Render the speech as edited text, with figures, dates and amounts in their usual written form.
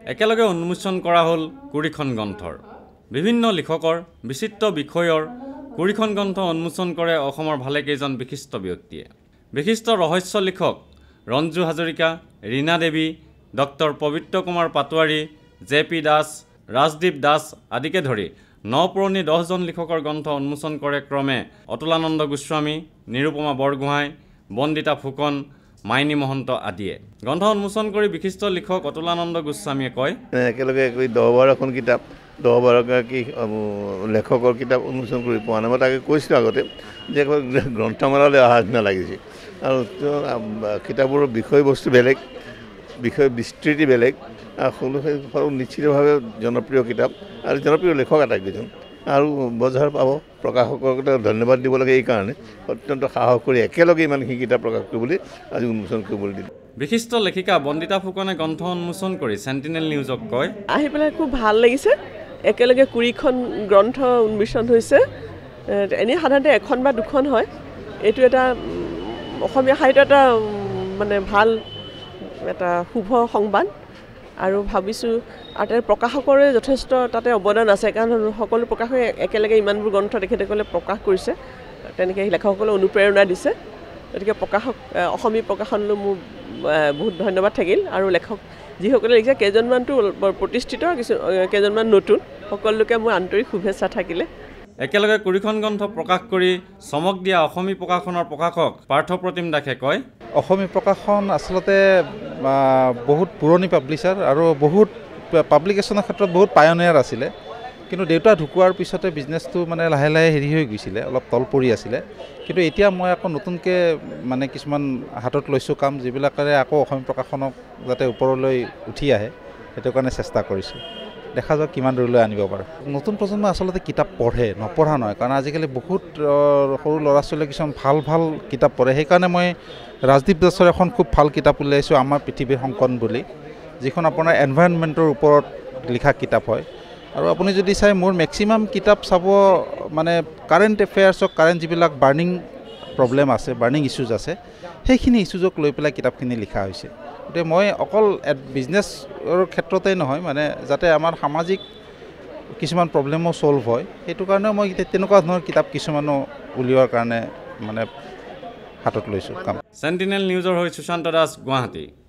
একেলগে উন্মোচন কৰা হ'ল কুৰিখন গ্ৰন্থৰ বিভিন্ন লিখকৰ বিচিত্ৰ বিষয়ৰ কুৰিখন গ্ৰন্থ উন্মোচন কৰে অসমৰ ভালেকেইজন বিশিষ্ট ব্যক্তিয়ে বিশিষ্ট ৰহস্য লিখক ৰঞ্জু হাজৰিকা ৰীনা দেৱী ডক্টৰ পবিত্ৰ কুমাৰ পাটোৱাৰী জে.পি. দাস ৰাজদীপ দাস আদিকে ধৰি নপুৰণি 10জন লিখকৰ গ্ৰন্থ উন্মোচন কৰে ক্ৰমে অতুলানন্দ গোস্বামী নিৰুপমা বৰগোহাঁই বন্দিতা ফুকন মাইনী মহন্ত আদিয়ে গ্ৰন্থ উন্মোচন কৰি বিশিষ্ট লিখক অতুলানন্দ গোস্বামীয়ে কয় একেলগে 10-12খন কিতাপ 10-12গৰাকী লেখকৰ কিতাপ উন্মোচন কৰি পোৱা নাই মই তাকে কৈছিলোঁ আগতে যে গ্ৰন্থমেলালৈ অহা নিচিনা লাগিছে আৰু কিতাপৰ বিষয়বস্তু বেলেগ বিষয় বিস্তৃতি বেলেগ আৰু নিশ্চিতভাৱে জনপ্ৰিয় কিতাপ আৰু জনপ্ৰিয় লেখক আটাইকেইজন আৰু বজাৰ পাব প্ৰকাশকক ধন্যবাদ দিব লাগে এইকাৰণে অত্যন্ত সাহস কৰি একেলগে ইমানখিনি কিতাপ প্ৰকাশ কৰিবলৈ আজি উন্মোচন কৰিবলৈ দিলে বিশিষ্ট লেখিকা বন্দিতা ফুকনে গ্ৰন্থ উন্মোচন কৰি চেণ্টিনেল নিউজক কয় আহি পেলাই খুব ভাল লাগিছে একেলগে 20খন গ্ৰন্থ উন্মোচন হৈছে এনে সাধাৰণতে এখন বা দুখন হয় এইটো এটা অসমীয়া সাহিত্য এটা মানে ভাল এটা শুভ সংবাদ আৰু ভাবিছোঁ আৰু তাৰ প্ৰকাশকৰে যথেষ্ট তাতে অৱদান আছে কাৰণ সকলো প্ৰকাশকে একেলগে ইমানবোৰ গ্ৰন্থ তেখেতসকলে প্ৰকাশ কৰিছে তেনেকৈ লেখকসকলে অনুপ্ৰেৰণা দিছে গতিকে প্ৰকাশক অসমীয়া প্ৰকাশনলৈ মোৰ বহুত ধন্যবাদ থাকিল আৰু লেখক যিসকলে লিখিছে কেইজনমানটো প্ৰতিষ্ঠিত কেইজনমান নতুন সকলোকে মোৰ আন্তৰিক শুভেচ্ছা থাকিলে একেলগে কুৰিখন গ্ৰন্থ প্ৰকাশ কৰি চমক দিয়া অসমীয়া প্ৰকাশনৰ প্ৰকাশক পাৰ্থপ্ৰতিম দাসে কয় অসমীয়া প্ৰকাশন আচলতে বহুত পুৰণি পাব্লিশ্বাৰ আৰু বহুত পাব্লিকেশ্যনৰ ক্ষেত্ৰত বহুত পায়নিয়াৰ আছিলে কিন্তু দেউতা ঢুকোৱাৰ পিছতে বিজনেছটো মানে লাহে লাহে হেৰি হৈ গৈছিলে অলপ তল পৰি আছিলে কিন্তু এতিয়া মই আকৌ নতুনকৈ মানে কিছুমান হাতত লৈছোঁ কাম যিবিলাকেৰে আকৌ অসমীয়া প্ৰকাশনক যাতে ওপৰলৈ উঠি আহে সেইটো কাৰণে চেষ্টা কৰিছোঁ দেখা যাওক কিমান দূৰলৈ আনিব পাৰে নতুন প্ৰজন্ম আচলতে কিতাপ পঢ়ে নপঢ়া নহয় কাৰণ আজিকালি বহুত সৰু ল'ৰা ছোৱালীয়ে কিছুমান ভাল ভাল কিতাপ পঢ়ে সেইকাৰণে মই ৰাজদীপ দাসৰ এখন খুব ভাল কিতাপ উলিয়াইছোঁ আমাৰ পৃথিৱীৰ সংকন বুলি যিখন আপোনাৰ এনভাইৰনমেণ্টৰ ওপৰত লিখা কিতাপ হয় আৰু আপুনি যদি চাই মোৰ মেক্সিমাম কিতাপ চাব মানে কাৰেণ্ট এফেয়াৰ্ছক কাৰেণ্ট যিবিলাক বাৰ্ণিং প্ৰব্লেম আছে বাৰ্ণিং ইছ্যুজ আছে সেইখিনি ইছ্যুজক লৈ পেলাই কিতাপখিনি লিখা হৈছে গতিকে মই অকল বিজনেছৰ ক্ষেত্ৰতেই নহয় মানে যাতে আমাৰ সামাজিক কিছুমান প্ৰব্লেমো ছল্ভ হয় সেইটো কাৰণেও মই তেনেকুৱা ধৰণৰ কিতাপ কিছুমানো উলিওৱাৰ কাৰণে মানে হাতত লৈছোঁ কাম চেণ্টিনেল নিউজৰ হৈ সুশান্ত দাস গুৱাহাটী